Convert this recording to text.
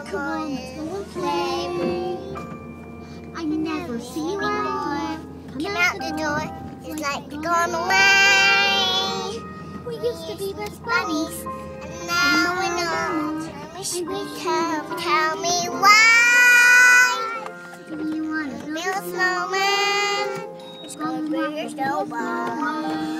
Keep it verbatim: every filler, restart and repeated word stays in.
come and play. I never see you anymore. Come out the door, it's like you're gone away. We used to be best buddies, and now we're not. Tell, tell me why. Do you want to Build a snowman, it's gonna bring your snowball.